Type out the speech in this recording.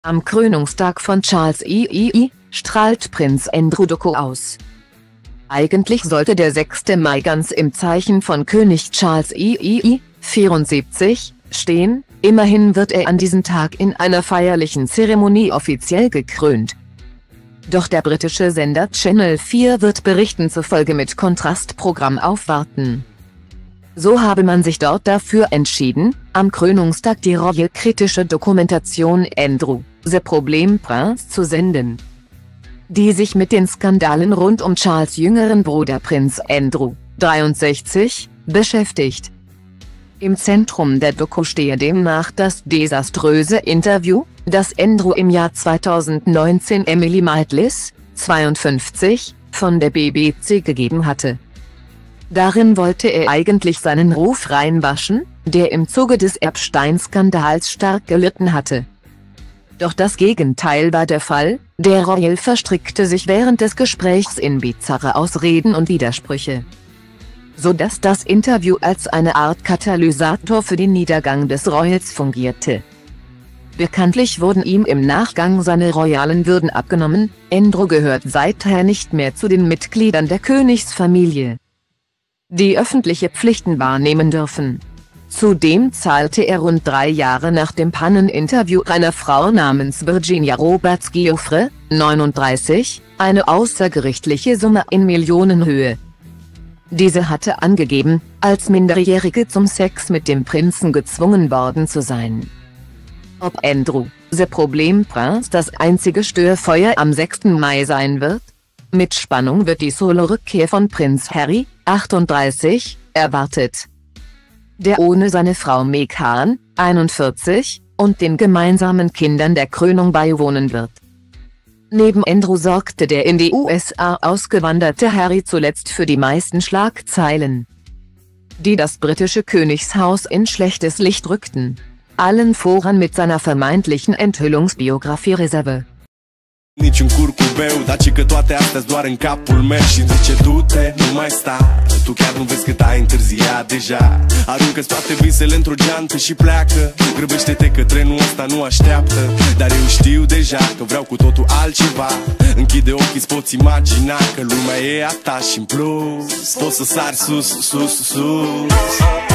Am Krönungstag von Charles III. Strahlt Prinz Andrew Doku aus. Eigentlich sollte der 6. Mai ganz im Zeichen von König Charles III. 74 stehen, immerhin wird er an diesem Tag in einer feierlichen Zeremonie offiziell gekrönt. Doch der britische Sender Channel 4 wird Berichten zufolge mit Kontrastprogramm aufwarten. So habe man sich dort dafür entschieden, am Krönungstag die royal-kritische Dokumentation Andrew, The Problem Prince zu senden, die sich mit den Skandalen rund um Charles' jüngeren Bruder Prinz Andrew, 63, beschäftigt. Im Zentrum der Doku stehe demnach das desaströse Interview, das Andrew im Jahr 2019 Emily Maitlis, 52, von der BBC gegeben hatte. Darin wollte er eigentlich seinen Ruf reinwaschen, der im Zuge des Epstein-Skandals stark gelitten hatte. Doch das Gegenteil war der Fall, der Royal verstrickte sich während des Gesprächs in bizarre Ausreden und Widersprüche, sodass das Interview als eine Art Katalysator für den Niedergang des Royals fungierte. Bekanntlich wurden ihm im Nachgang seine royalen Würden abgenommen, Andrew gehört seither nicht mehr zu den Mitgliedern der Königsfamilie, die öffentliche Pflichten wahrnehmen dürfen. Zudem zahlte er rund 3 Jahre nach dem Panneninterview einer Frau namens Virginia Roberts Giuffre, 39, eine außergerichtliche Summe in Millionenhöhe. Diese hatte angegeben, als Minderjährige zum Sex mit dem Prinzen gezwungen worden zu sein. Ob Andrew, The Problem Prince, das einzige Störfeuer am 6. Mai sein wird? Mit Spannung wird die Solo-Rückkehr von Prinz Harry, 38, erwartet, der ohne seine Frau Meghan, 41, und den gemeinsamen Kindern der Krönung beiwohnen wird. Neben Andrew sorgte der in die USA ausgewanderte Harry zuletzt für die meisten Schlagzeilen, die das britische Königshaus in schlechtes Licht rückten. Allen voran mit seiner vermeintlichen Enthüllungsbiografie Reserve. Nici un curcubeu, dar ci că toate astea-s doar în capul meu și zice du-te, nu mai sta. Tu chiar nu vezi că t-ai întârziat deja. Aruncă-ți toate visele într-o geantă și pleacă. Grăbește-te că trenul ăsta nu așteaptă. Dar eu știu deja că vreau cu totul altceva. Închide ochii, îți poți imagina că lumea e a ta și în plus poți să sari sus, sus, sus.